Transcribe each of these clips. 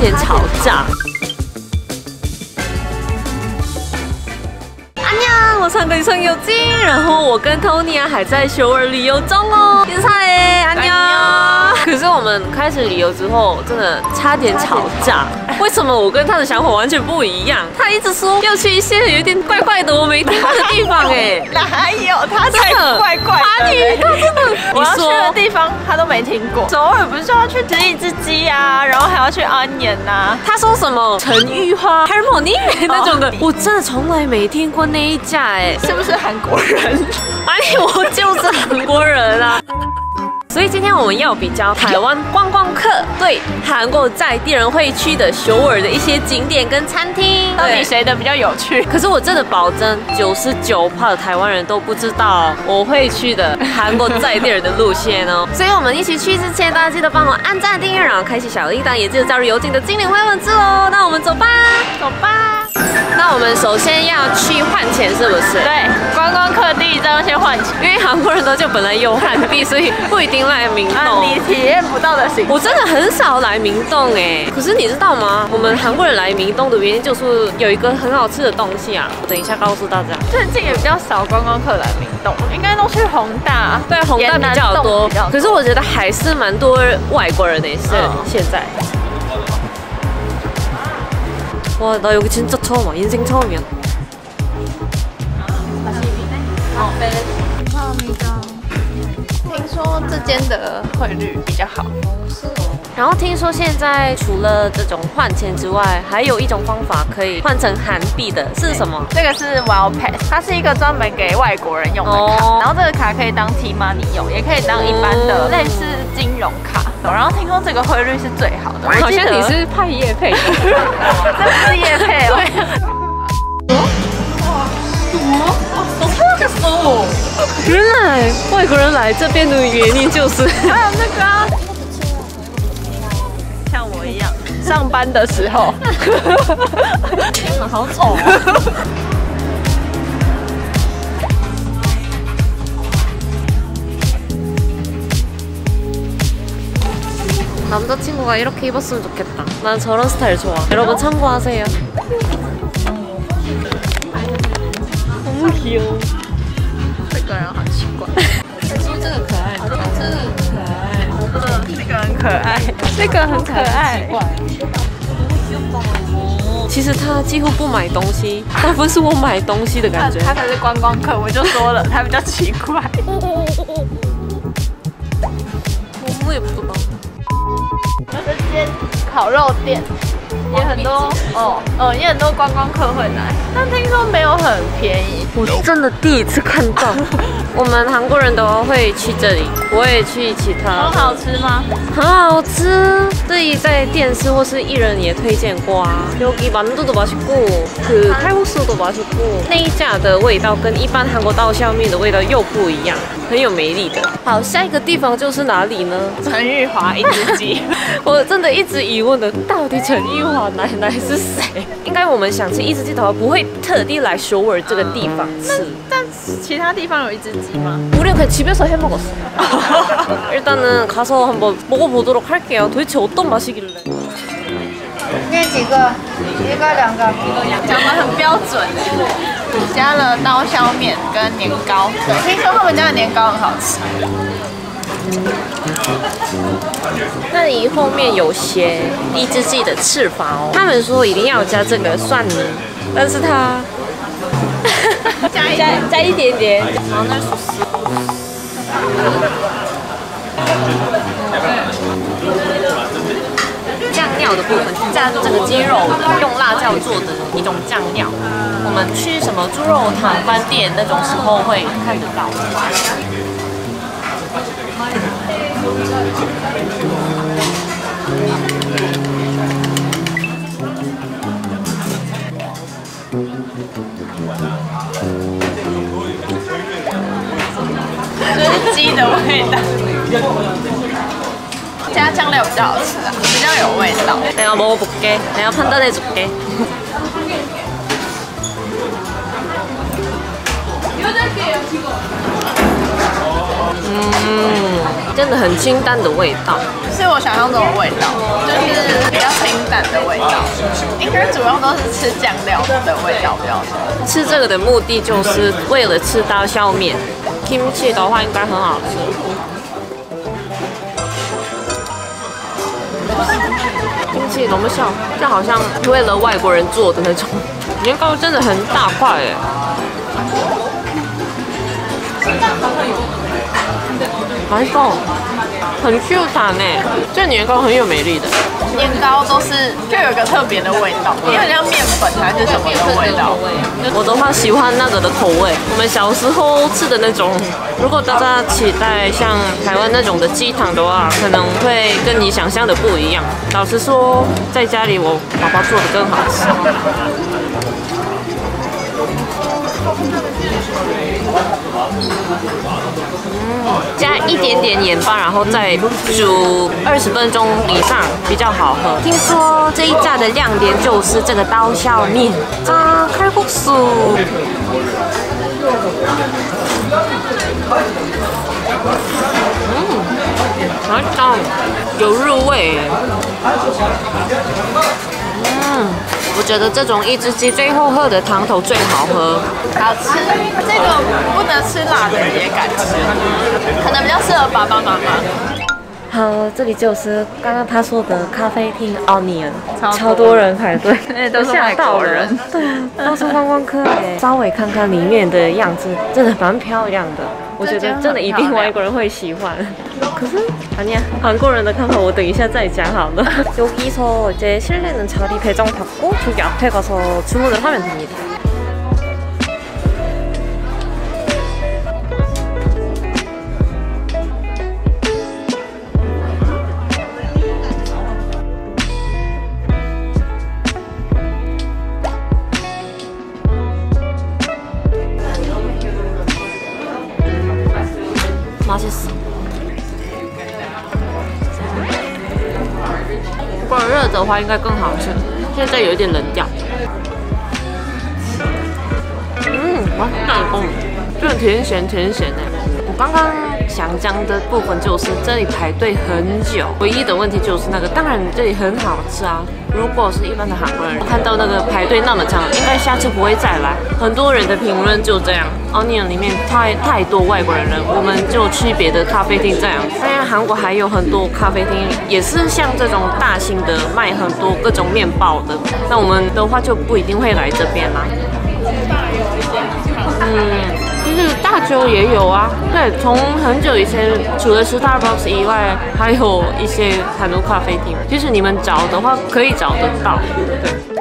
点吵架。我上个程有金，然后我跟 Tony 还在首尔旅游中哦。인사해，안녕。可是我们开始旅游之后，真的差点吵架。为什么我跟他的想法完全不一样？他一直说要去一些有点怪怪的我没听过的地方，哎， 哪有？他才怪怪的。 他真的， 我要去的地方他都没听过。首尔不是说要去吃一只鸡啊，然后还要去安岩呐。 他说什么陈玉花、Harmony 那种的，我真的从来没听过那一家。 是不是韩国人？ 哎，我就是韩国人啊！所以今天我们要比较台湾观光客对韩国在地人会去的首尔的一些景点跟餐厅， 到底谁的比较有趣？ 可是我真的保证，99%的台湾人都不知道我会去的韩国在地人的路线哦。所以我们一起去之前，大家记得帮我按赞、订阅，然后开启小铃铛，也记得加入邮进的精灵会文字哦。那我们走吧， 走吧。 那我们首先要去换钱，是不是？ 对，观光客第一站要先换钱， 因为韩国人都就本来有韩币，所以不一定来明洞。 你体验不到的行程。 我真的很少来明洞哎，可是你知道吗？我们韩国人来明洞的原因就是有一个很好吃的东西啊，我等一下告诉大家。 最近也比较少观光客来明洞，应该都去弘大。 对，弘大比较多，可是我觉得还是蛮多外国人的是现在。와, 나 여기 진짜 처음 와. 인생 처음이야. 감사합니다. 听说这间的汇率比较好。 然后听说现在除了这种换钱之外，还有一种方法可以换成韩币的，是什么？ 这个是 Wow Pass， 它是一个专门给外国人用的卡。然后这个卡可以当 T-Money 用，也可以当一般的类似金融卡。然后听说这个汇率是最好的。 好像你是派业配的， 这不是业配哦。 原来外国人来这边的原因就是还有那个啊，像我一样上班的时候， 天哪，好丑啊！ 남자친구가 이렇게 입었으면 좋겠다. 난 저런 스타일 좋아. 여러분 참고하세요. 너무 귀여워. 这个人好奇怪。 这个可爱，这个可爱。 这个很可爱，这个很可爱。 其实他几乎不买东西，大部分是我买东西的感觉。 他才是观光客，我就说了，他比较奇怪。 너무 예쁘다. 这间烤肉店也很多也很多观光客会来，但听说没有很便宜。 我真的第一次看到，我们韩国人都会去这里，我也去其他。 很好吃吗？ 很好吃，自己在电视或是艺人也推荐过啊。여기 만두도 맛있고， 그 칼국수도 맛있고， 那一家的味道跟一般韩国刀削面的味道又不一样，很有魅力的。好，下一个地方就是哪里呢？ 陈玉华一只鸡。 我真的一直疑问的，到底陈玉华奶奶是谁？应该我们想吃一只鸡的话，不会特地来首尔这个地方吃。 但其他地方有一只鸡吗？ 우리는 그냥 집에서 해 먹었어. 일단은 가서 한번 먹어보도록 할게요. 도대체 어떤 맛이길래? 那几个，一个两个，讲得很标准。加了刀削面跟年糕，对，听说他们家的年糕很好吃。 那里后面有写一只鸡的翅膀哦，他们说一定要加这个蒜泥，但是它加一点点，然后那是酱料的部分是加这个鸡肉的，用辣椒做的一种酱料。我们去什么猪肉汤饭店那种时候会看得到。 这是鸡的味道，加酱料比较好吃啊，比较有味道。 내가 먹어볼게. 내가 판단해줄게.真的很清淡的味道， 是我想象中的味道，就是比较清淡。 淡的味道，应该主要都是吃酱料的味道比较多。 吃这个的目的就是为了吃刀削面。kimchi 的话应该很好吃。kimchi 怎么笑？这好像为了外国人做的那种。年糕真的很大块耶。蛮爽，很 Q 弹呢。这年糕很有美丽的。 年糕都是就有一个特别的味道，有点像面粉还是什么的味道。 我的话喜欢那个的口味，我们小时候吃的那种。如果大家期待像台湾那种的鸡汤的话，可能会跟你想象的不一样。老实说，在家里我爸爸做的更好吃。加一点点盐巴，然后再煮20分钟以上比较好喝。听说这一家的亮点就是这个刀削面，加칼국수。好香，有入味耶。我觉得这种一只鸡最后喝的汤头最好喝， 好吃。这个不能吃辣的也敢吃，可能比较适合爸爸妈妈。 好，这里就是刚刚他说的咖啡厅 Onion， 超多人排队， 都是外国人， 对啊，都是观光客哎。稍微看看里面的样子，真的蛮漂亮的。我觉得真的一定外国人会喜欢。可是아니야，韩国人的看法我等一下再讲好了。여기서 이제 실내는 자리 배정 받고 저기 앞에 가서 주문을 하면 됩니다. 맛있어. 如果热的话应该更好吃，现在有一点冷掉。就甜咸甜咸的。我刚刚想讲的部分就是这里排队很久，唯一的问题就是那个，当然这里很好吃啊。如果是一般的韩国人看到那个排队那么长，应该下次不会再来。很多人的评论就这样 ，Onion 里面太多外国人了，我们就去别的咖啡厅这样。当然韩国还有很多咖啡厅也是像这种大型的卖很多各种面包的，那我们的话就不一定会来这边啦。就是大邱也有啊，对，从很久以前，除了 Starbucks 以外，还有一些韩国咖啡厅，其实你们找的话可以找得到，对。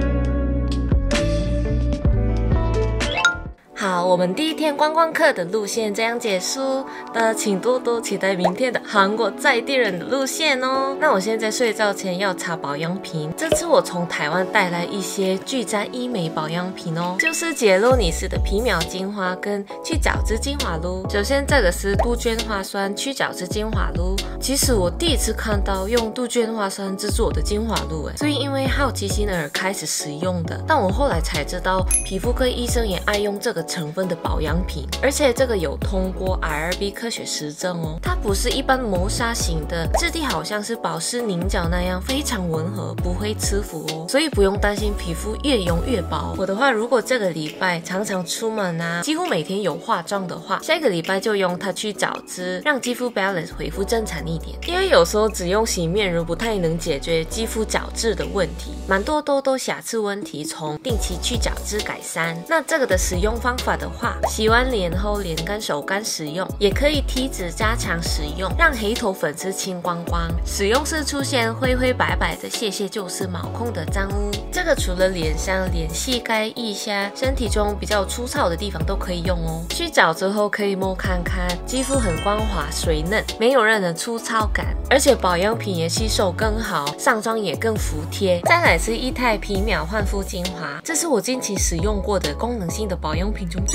好，我们第一天观光客的路线这样结束，大家请多多期待明天的韩国在地人的路线哦。那我现在睡觉前要擦保养品，这次我从台湾带来一些聚佳医美保养品哦，就是洁露你斯的皮秒精华跟去角质精华露。首先这个是杜鹃花酸去角质精华露，其实我第一次看到用杜鹃花酸制作的精华露，所以因为好奇心而开始使用的。但我后来才知道，皮肤科医生也爱用这个成分的保养品，而且这个有通过 IRB 科学实证哦，它不是一般磨砂型的，质地好像是保湿凝胶那样非常温和，不会吃腐哦，所以不用担心皮肤越用越薄。我的话，如果这个礼拜常常出门啊，几乎每天有化妆的话，下个礼拜就用它去角质，让肌肤 balance 恢复正常一点。因为有时候只用洗面乳不太能解决肌肤角质的问题，蛮多瑕疵问题从定期去角质改善。那这个的使用方法的话，洗完脸后脸干手干使用，也可以体脂加强使用，让黑头粉刺清光光。使用时出现灰灰白白的屑屑就是毛孔的脏污。这个除了脸上、脸膝盖、腋下、身体中比较粗糙的地方都可以用哦。去角质后可以摸看看，肌肤很光滑水嫩，没有任何粗糙感，而且保养品也吸收更好，上妆也更服帖。再来是液态皮秒焕肤精华，这是我近期使用过的功能性的保养品中最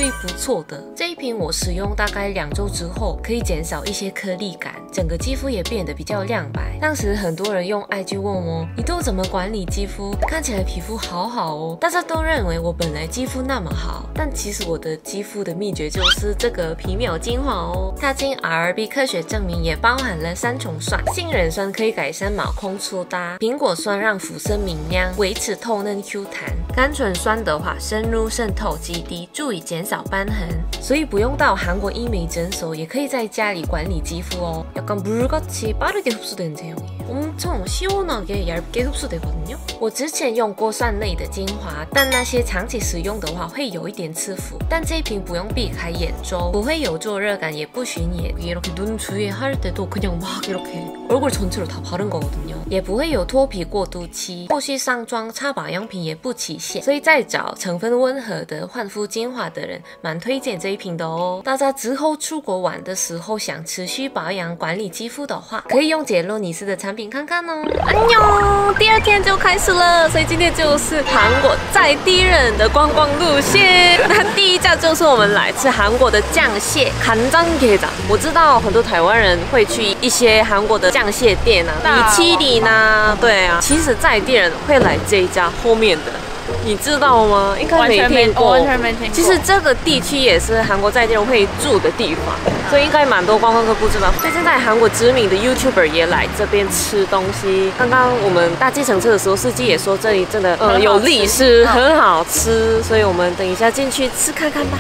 最不错的。这一瓶我使用大概2周之后，可以减少一些颗粒感，整个肌肤也变得比较亮白。当时很多人用 IG 问我，你都怎么管理肌肤？看起来皮肤好好哦。大家都认为我本来肌肤那么好，但其实我的肌肤的秘诀就是这个皮秒精华哦。它经 RB 科学证明，也包含了3重酸。杏仁酸可以改善毛孔粗大，苹果酸让肤色明亮，维持透嫩 Q 弹。甘醇酸的话，深入渗透极低，助以减少斑痕。所以不用到韩国医美诊所，也可以在家里管理肌肤哦。약간 물같이 빠르게 흡수되는 제형이에요. 엄청 시원하게 얇게 흡수되거든요. 我之前用过酸类的精华，但那些长期使用的话会有一点刺肤。但这一瓶不用避开眼周，不会有灼热感，也不熏眼。 이렇게 눈 주위에 할 때도 그냥 막 이렇게 얼굴 전체로 다 바른 거거든요. 也不会有脱皮过渡期，后续上妆擦保养品也不起线，所以在找成分温和的焕肤精华的人，蛮推荐这一瓶的哦。大家之后出国玩的时候想持续保养管理肌肤的话，可以用杰洛尼斯的产品看看哦。安妞，第2天就开始了，所以今天就是韩国在地人的观光路线。那第一站就是我们来吃韩国的酱蟹간장게장。我知道很多台湾人会去一些韩国的酱蟹店啊，米其林啊，对啊，其实在地人会来这一家后面的。 你知道吗？应该没听过。 完全没听过。 其实这个地区也是韩国在地人会住的地方，所以应该蛮多观光客不知道。最近在韩国知名的 YouTuber 也来这边吃东西。刚刚我们搭计程车的时候，司机也说这里真的有历史，很好吃，所以我们等一下进去吃看看吧。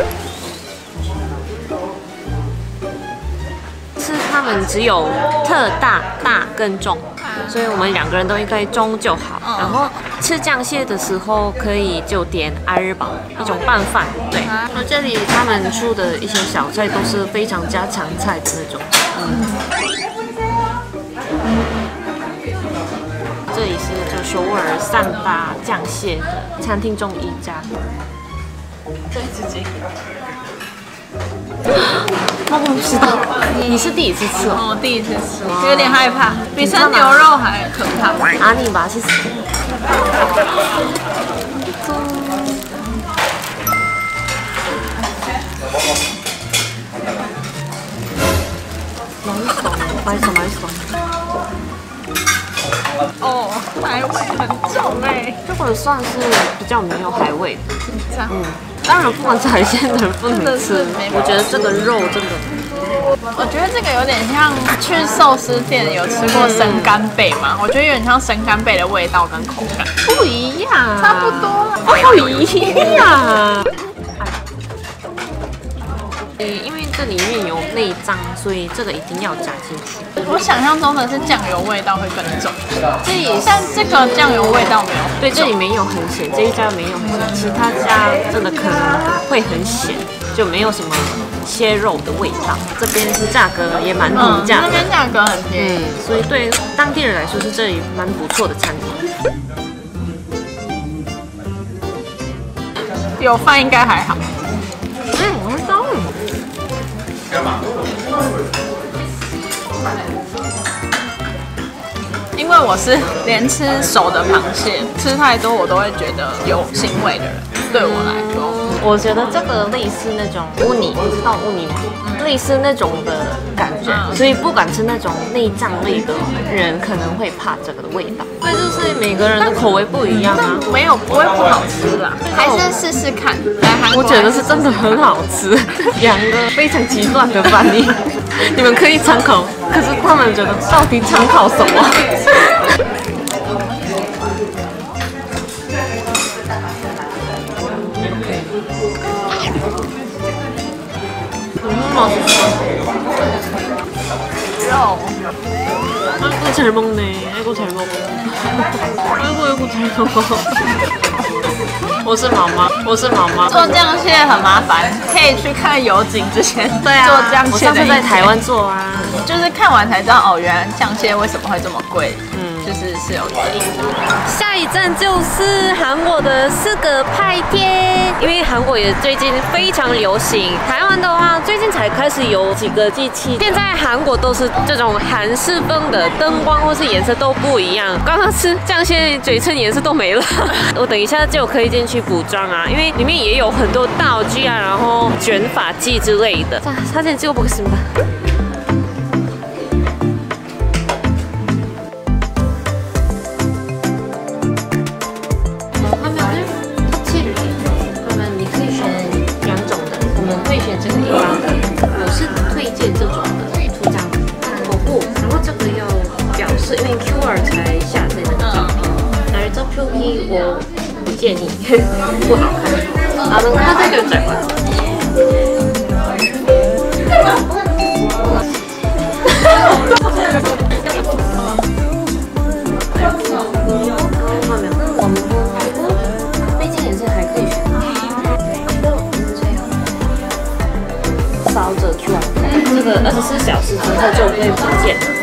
吃他们只有特大、大跟中。 所以我们2个人都应该中就好。然后吃酱蟹的时候可以就点알밥一种拌饭。对，那这里他们出的一些小菜都是非常家常菜的那种。这里是就首尔3大酱蟹的餐厅中一家。对自己。 먹어봅시다. 你是第一次吃哦？ 第一次吃，有点害怕，比生牛肉还可怕。 아니 맛있어. 맛있어. 哦，海味很重哎， 这个算是比较没有海味的。 这样。 当然，不管是海鲜的人不能吃。我觉得这个肉真的， 我觉得这个有点像去寿司店有吃过生干贝嘛？我觉得有点像生干贝的味道跟口感不一样， 差不多啦。 不一样。因为这里面有内脏，所以这个一定要加进去。 我想象中的是酱油味道会更重，但这个酱油味道没有。 对，这里没有很咸，这一家没有很咸，其他家真的可能会很咸，就没有什么鲜肉的味道。这边是价格也蛮平价的， 这边价格很便宜， 所以对当地人来说是这里蛮不错的餐厅。 有饭应该还好。 我知道。 因为我是连吃熟的螃蟹吃太多，我都会觉得有腥味的人。对我来说， 我觉得这个类似那种乌尼，你知道乌尼吗？类似那种的感觉，所以不敢吃那种内脏类的人可能会怕这个的味道。所以就是每个人的口味不一样啊， 不会不好吃啦，还是试试看。来韩国， 我觉得是真的很好吃，2个非常极端的反应，你们可以参考。可是他们觉得到底参考什么？맛있어. 아이고 잘 먹네. 아이고 잘 먹어. 아이고 잘 먹어. 我是妈妈。 做酱蟹很麻烦，可以去看油井之前做酱蟹的。 我上次在台湾做啊， 就是看完才知道哦，原来酱蟹为什么会这么贵。 是有原因的。 下一站就是韩国的4个派贴，因为韩国也最近非常流行。台湾的话，最近才开始有几个机器，现在韩国都是这种韩式风的，灯光或是颜色都不一样。刚刚是这样，现在嘴唇颜色都没了。我等一下就可以进去补妆啊，因为里面也有很多道具啊，然后卷发剂之类的。자, 사진 찍어보겠습니다. 화면을 터치를 해요. 그러면你可以选2种的，我们会选这个地方的，我是推荐这种的图章头部，然后这个要表示，因为 QR 才下载那个照片，但是照片我不建议，不好看。나는 카드를 짤 거야. 화면은 원본하고背景颜色还可以选。扫着 QR， 这个24小时之后就会不见了。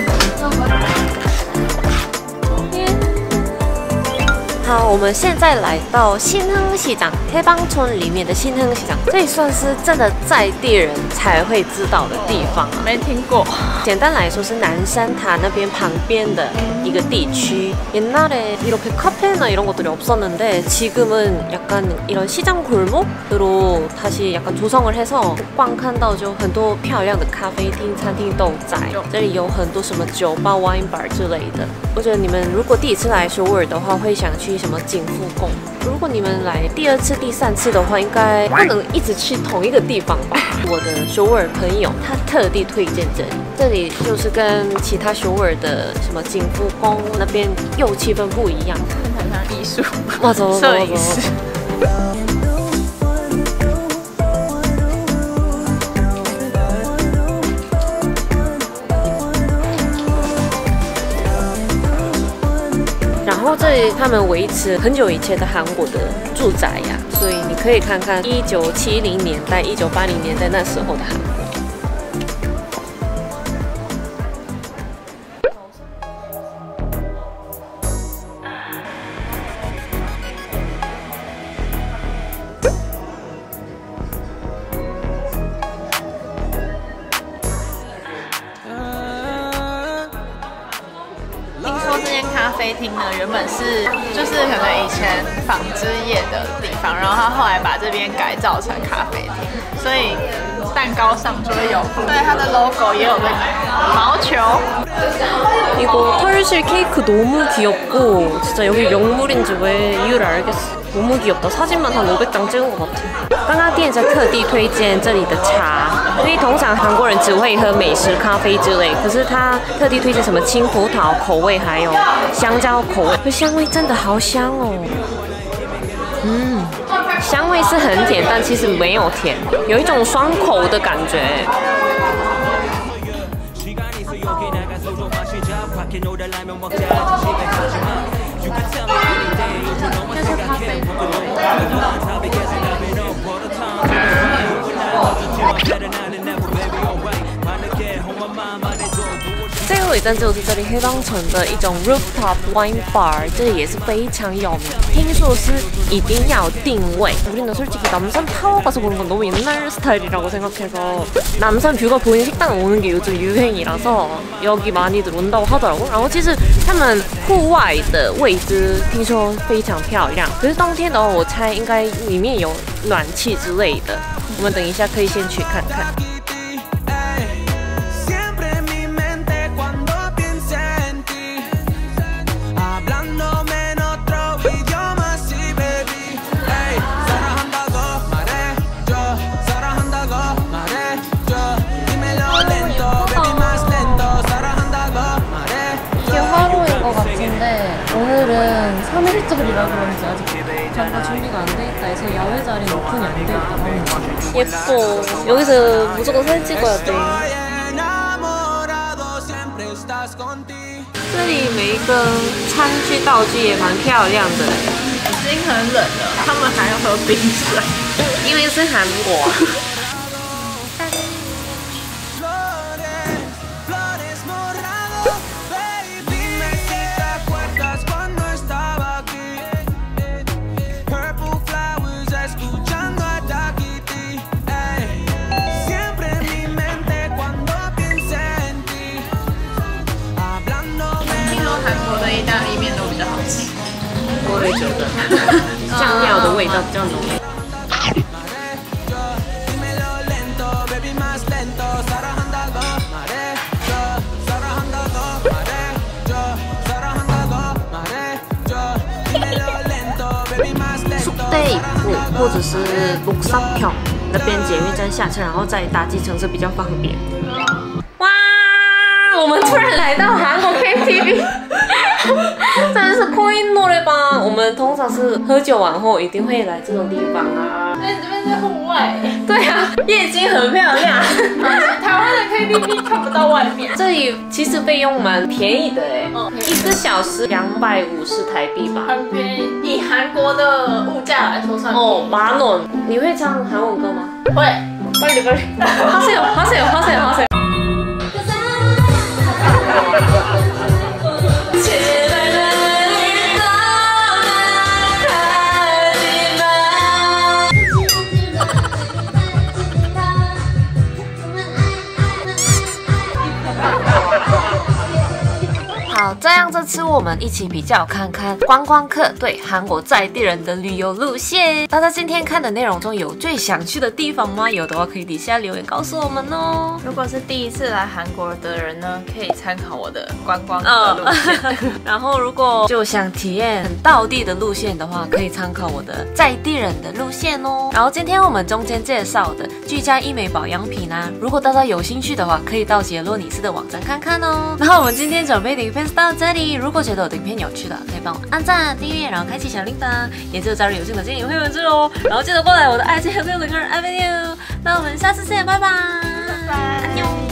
好，我们现在来到新亨市场黑帮村里面的新亨市场，这里算是真的在地人才会知道的地方啊， 没听过。 简单来说是南山塔那边旁边的一个地区。옛날에 이렇게 카페나 이런 것들이 없었는데 지금은 약간 이런 시장 골목으로 다시 약간 조성을 해서 光看到就很多漂亮的咖啡厅、餐厅都在，这里有很多什么酒吧、wine bar 之类的。我觉得你们如果第一次来首尔的话，会想去什么景福宫。如果你们来第2次、第3次的话，应该不能一直去同一个地方吧？我的首尔朋友他特地推荐这里，这里就是跟其他首尔的什么景福宫那边又气氛不一样， 很像艺术， 맞아， 摄影师。 然后这里他们维持很久以前的韩国的住宅呀，所以你可以看看1970年代、1980年代那时候的韩国。 咖啡厅呢，原本是就是可能以前纺织业的地方，然后他后来把这边改造成咖啡厅，所以蛋糕上就会有，对它的 logo 也有那个毛球。 이거 털실 케이크 너무 귀엽고 진짜 여기 명물인지 왜 이유를 알겠어. 너무 귀엽다. 사진만 한 500장 찍은 것 같아. 刚刚店家特地推荐这里的茶，因为通常韩国人只会喝美式咖啡之类，可是他特地推荐什么青葡萄口味，还有香蕉口味，这香味真的好香哦。香味是很甜，但其实没有甜，有一种双口的感觉。 最后一站就是这里黑帮城的一种 rooftop wine bar， 这里也是非常有名。听说是一定要定位。우리는 솔직히 남산 타워 가서 보는 건 너무 옛날 스타일이라고 생각해서 남산 뷰가 보이는 식당 오는 게 요즘 유행이라서 여기 많이들 온다고 하더라고. 然后其实他们户外的位置听说非常漂亮，可是冬天的话，我猜应该里面有暖气之类的。我们等一下可以先去看看。 오늘은 3일절이라 그런지 아직 장가 준비가 안 돼 있다 해서 야외 자리는 오픈이 안 돼 있다고 합니다. 예뻐. 여기서 무조건 사진 찍어야 돼. 这里每一个餐具道具也蛮漂亮的。 已经很冷了，他们还要喝冰水， 因为是韩国。 味道比较浓烈。宿地埔或者是六十평那边捷运站下车，然后再搭计程车比较方便。哇，我们突然来到韩国 KTV， 真的是코인 노래방。我们通常是喝酒完后一定会来这种地方啊。 哎，这边是户外。 对啊，夜景很漂亮。 台湾的 KTV 看不到外面。 这里其实费用蛮便宜的哎，1个小时250台币吧， 很便宜。以韩国的物价来说算哦，10,000원。你会唱韩文歌吗？ 会。 하세요。好，这样这次我们一起比较看看观光客对韩国在地人的旅游路线。大家今天看的内容中有最想去的地方吗？有的话可以底下留言告诉我们哦。 如果是第一次来韩国的人呢，可以参考我的观光的路线。 然后如果就想体验很道地的路线的话，可以参考我的在地人的路线哦。然后今天我们中间介绍的居家医美保养品啊，如果大家有兴趣的话，可以到杰洛尼斯的网站看看哦。然后我们今天准备的影片到这里，如果觉得我的影片有趣的，可以帮我按赞、订阅，然后开启小铃铛，也只有加入有幸的建议会员制哦。然后记得过来我的IG和602爱video。那我们下次见，拜拜， 拜拜， 安妞。